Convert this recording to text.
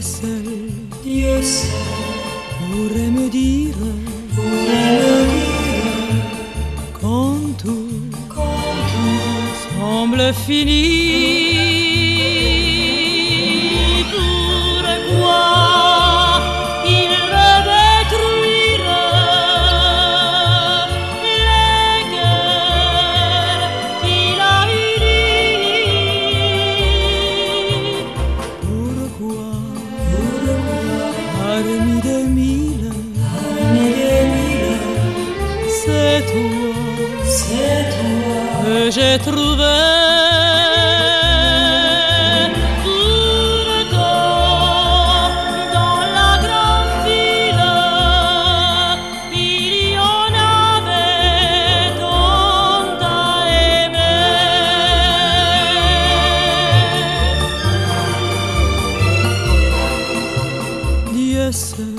Dieu seul pourrait me dire quand tout semble fini. Pourquoi il veut détruire les cœurs qu'il a unis? Pourquoi parmi des mille, c'est toi que j'ai trouvé. Pourtant, dans la grande ville, il y en avait tant à aimer. Dieu seul